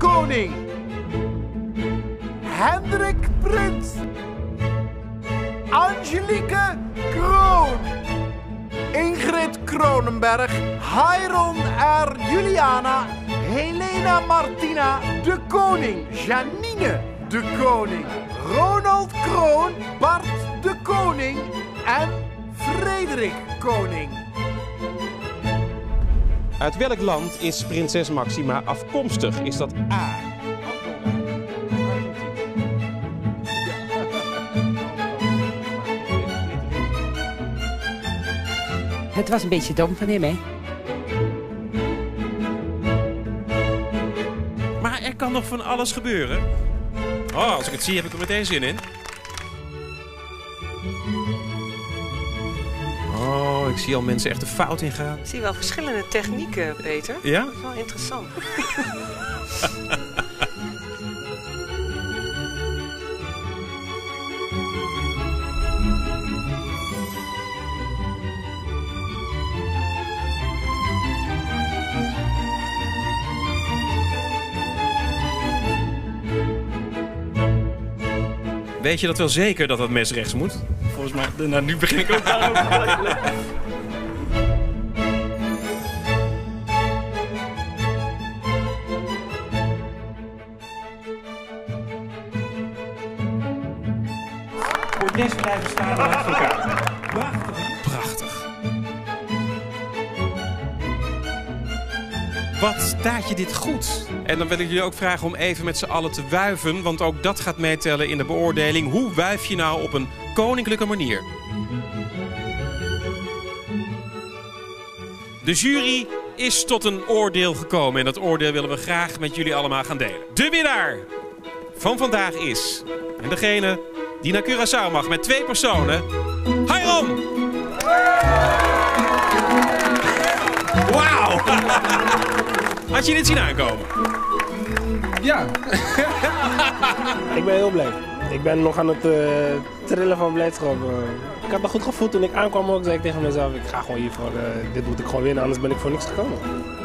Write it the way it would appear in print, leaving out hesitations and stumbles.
koning. Hendrik Prins. Angelique Kroon. Ingrid Kronenberg. Heiron R. Juliana. Helena Martina de Koning. Janine de Koning. Ronald Kroon. Bart de Koning. En Frederik Koning. Uit welk land is prinses Maxima afkomstig? Is dat A? Het was een beetje dom van hem, hè? Maar er kan nog van alles gebeuren. Oh, als ik het zie heb ik er meteen zin in. Oh, ik zie al mensen echt de fout ingaan. Ik zie wel verschillende technieken, Peter. Ja? Dat is wel interessant. Weet je dat wel zeker dat dat mes rechts moet? Volgens mij, nou, nu begin ik ook daarover. Bordes blijven staan naast elkaar. Prachtig. Wat staat je dit goed? En dan wil ik jullie ook vragen om even met z'n allen te wuiven, want ook dat gaat meetellen in de beoordeling. Hoe wuif je nou op een koninklijke manier? De jury is tot een oordeel gekomen en dat oordeel willen we graag met jullie allemaal gaan delen. De winnaar van vandaag is, en degene die naar Curaçao mag met 2 personen, Heiron! Wauw! Had je dit zien aankomen? Ja. Ik ben heel blij. Ik ben nog aan het trillen van blijdschap. Ik had me goed gevoeld toen ik aankwam ook. Zei ik tegen mezelf, ik ga gewoon hiervoor. Dit moet ik gewoon winnen, anders ben ik voor niks gekomen.